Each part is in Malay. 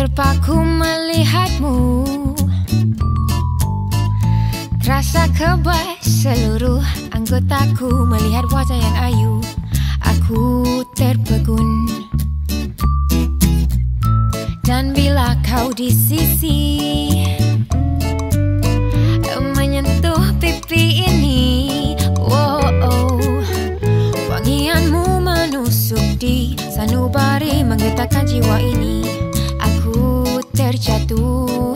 Terpaku melihatmu, terasa kebal seluruh anggotaku. Melihat wajah yang ayu, aku terpegun. Dan bila kau di sisi, menyentuh pipi ini, wangianmu menusuk di sanubari, menggetarkan jiwa ini. Aku terjatuh.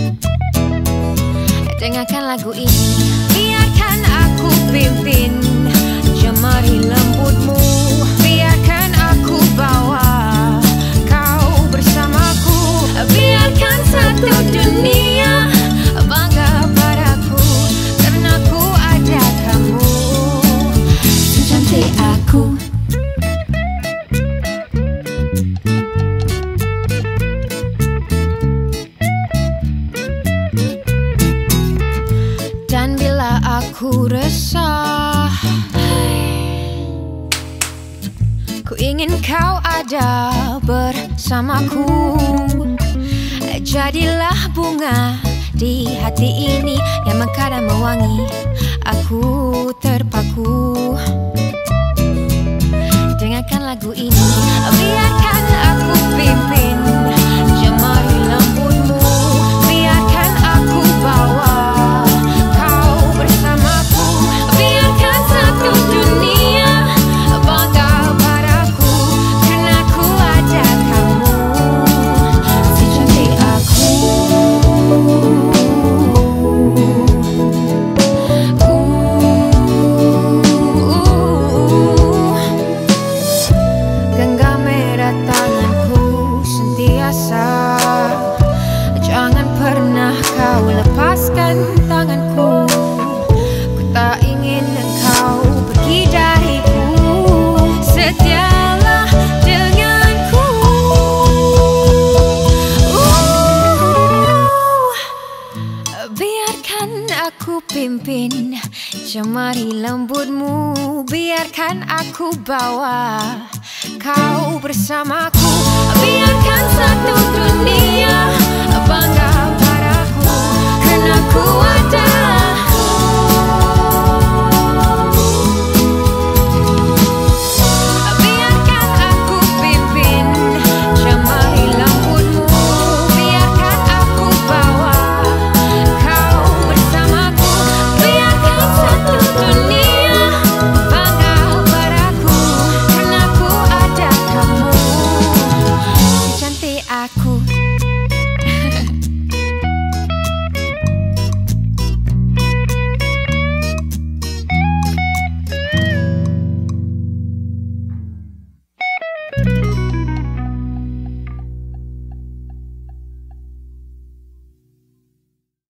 Dengarkan lagu ini. Biarkan aku pimpin jemari lembutmu, biarkan aku bawa kau bersamaku. Biarkan satu dunia bangga padaku, karena ku ada kamu, secantik aku. Dan bila aku resah, ku ingin kau ada bersamaku. Jadilah bunga di hati ini yang mekar dan mewangi. Aku terpaku. Dengarkan lagu ini. Biarkan aku pimpin jemari lembutmu, biarkan aku bawa kau bersamaku. Biarkan satu dunia bangga padaku, karena ku ada kamu, secantik aku. Genggam erat tanganku sentiasa, jangan pernah kau lepaskan tanganku. Ku tak ingin engkau pergi dariku, setialah denganku. Biarkan aku pimpin jemari lembutmu, biarkan aku bawa kau bersamaku. Biarkan